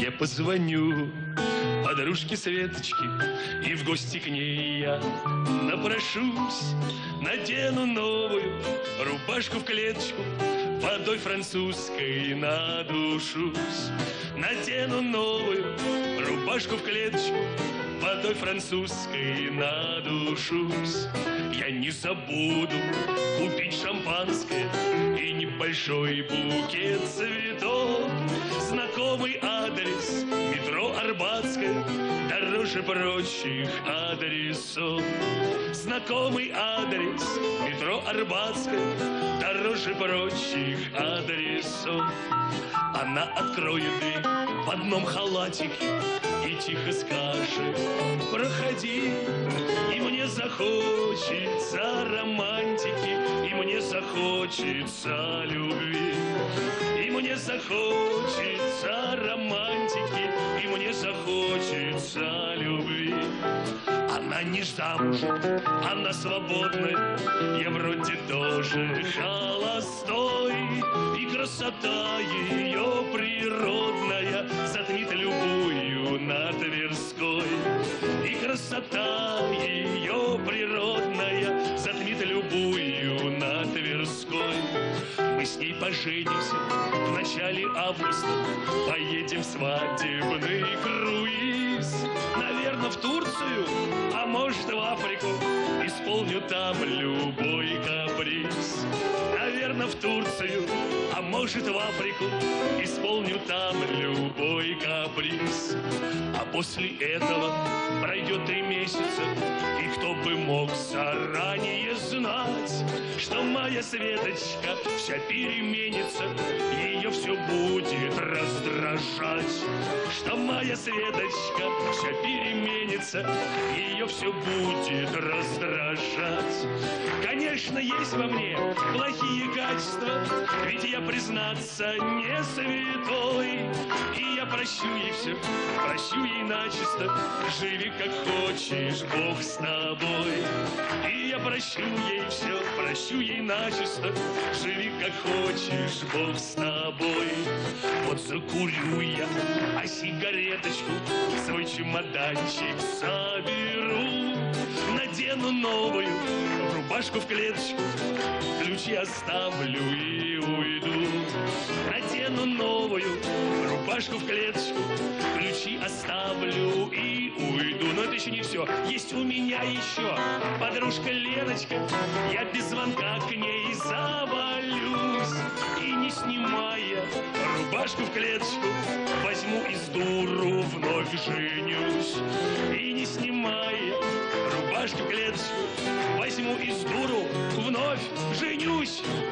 Я позвоню подружке Светочке, и в гости к ней я напрошусь. Надену новую рубашку в клеточку, водой французской надушусь. Надену новую рубашку в клеточку, водой французской надушусь. Я не забуду купить шампанское и небольшой букет цветов. Знакомый адрес метро Арбатская дороже прочих адресов. Знакомый адрес метро Арбатская дороже прочих адресов. Она откроет дверь в одном халатике и тихо скажет: проходи. И мне захочется романтики, и мне захочется любви. И мне захочется романтики, и мне захочется любви. Она не замужем, она свободная, я вроде тоже холостой. И красота ее природная затмит любую на Тверской. И красота ее природная затмит любую на Тверской. Мы с ней поженимся в начале августа, поедем в свадебный круиз. Наверное, в Турцию, а может, в Африку, исполню там любой каприз. Наверное, в Турцию, а может, в Африку, исполню там любой каприз. А после этого пройдет 3 месяца, и кто бы мог заранее знать, что моя Светочка вся переменится, ее все будет раздражать. Что моя Светочка вся переменится, ее все будет раздражать. Конечно, есть во мне плохие качества, ведь я, признаться, не святой. И я прощу ей все, прощу ей начисто, живи как хочешь, Бог с тобой. И я прощу ей все, прощу ей начисто, живи как хочешь, Бог с тобой. Вот закурю я, а сигареточку в свой чемоданчик соберу. Надену новую рубашку в клеточку, ключи оставлю и уйду. Надену новую рубашку в клеточку, ключи оставлю и уйду. Но это еще не все. Есть у меня еще подружка Леночка, я без звонка к ней завалюсь. И не снимая рубашку в клеточку, возьму и с дуру вновь женюсь. И не снимая рубашку в клеточку, возьму и с дуру вновь женюсь.